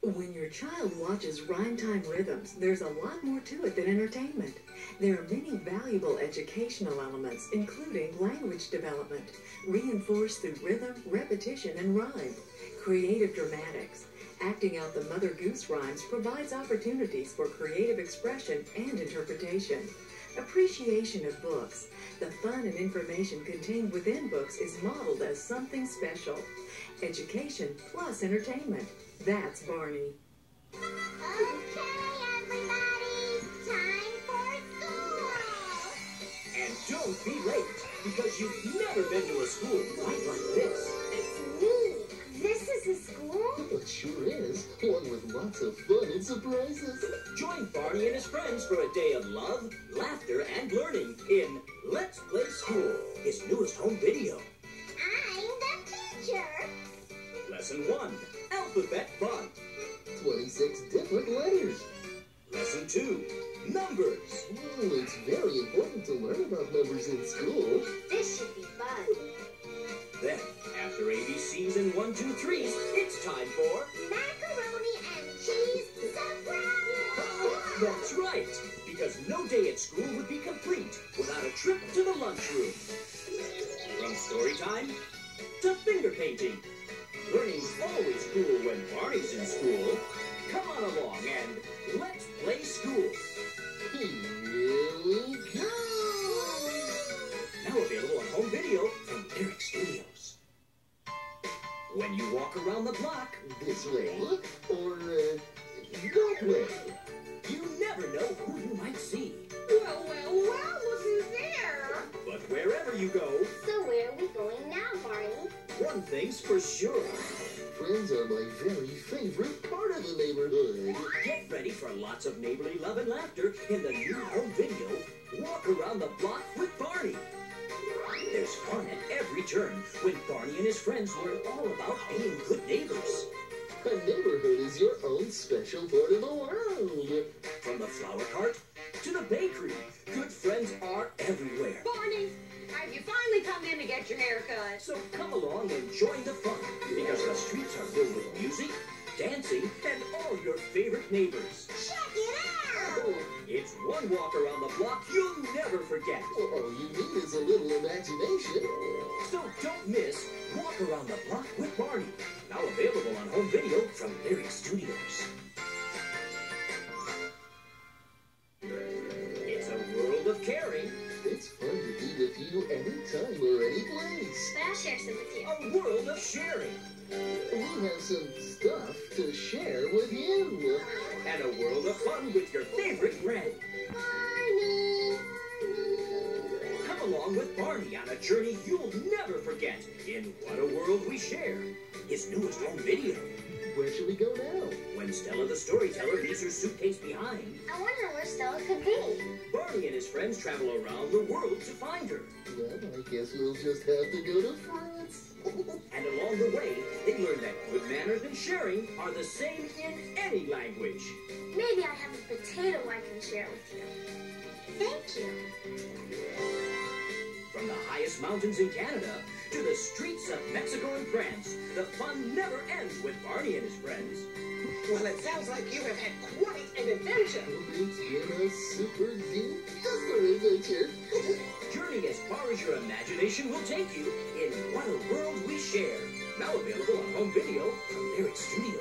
When your child watches Rhyme Time Rhythms, there's a lot more to it than entertainment. There are many valuable educational elements, including language development, reinforced through rhythm, repetition, and rhyme. Creative dramatics. Acting out the Mother Goose rhymes provides opportunities for creative expression and interpretation. Appreciation of books. The fun and information contained within books is modeled as something special. Education plus entertainment. That's Barney. Okay, everybody, time for school! And don't be late, because you've never been to a school quite like this. It's me! This is a school? It sure is. One with lots of fun and surprises. Join Barney and his friends for a day of love, laughter, and learning in Let's Play School, his newest home video. I'm the teacher! Lesson 1, Alphabet Fun. 26 different letters. Lesson 2, Numbers. It's very important to learn about numbers in school. This should be fun. Then, after ABCs and 1, 2, 3s, it's time for... Macaroni and cheese surprise! That's right, because no day at school would be complete without a trip to the lunchroom. From story time to finger painting. Learning's always cool when Barney's in school. Come on along and let's play school. Here we go! Now available on home video from Lyric Studios. When you walk around the block, This way or that way? you never know who you might see. Well, look who's there! But wherever you go, So where are we going now, Barney? one thing's for sure. Friends are my very favorite part of the neighborhood. Get ready for lots of neighborly love and laughter in the new home video, Walk Around the Block with Barney. There's fun at every turn when Barney and his friends learn all about being good neighbors. A neighborhood is your own special part of the world. From the flower cart to the bakery, good friends are everywhere. Barney, have you finally come in to get your hair cut? So come along and join the fun, because the streets are filled with music, dancing, and all your favorite neighbors. Check it out! It's one walk around the block you'll never forget. All you need is a little imagination. So don't miss Walk Around the Block with Barney, now available on home video from Lyric Studios. It's a world of caring, It's fun to be with you anytime or any place. But I'll share some with you. a world of sharing, We have some stuff to share with you. and a world of fun with your favorite friend. Barney! Come along with Barney on a journey you'll never forget in What a World We Share, his newest home video. Where should we go now? When Stella the storyteller leaves her suitcase behind, I wonder where Stella could be. Barney and his friends travel around the world to find her. Well, I guess we'll just have to go to France. And along the way, they learn that good manners and sharing are the same in any language. Maybe I have a potato I can share with you. Thank you. From the highest mountains in Canada to the streets of Mexico and France, the fun never ends with Barney and his friends. Well, it sounds like you have had quite an adventure. It's been a super duper adventure. Journey as far as your imagination will take you in What a World We Share. Now available on home video from Lyric Studios.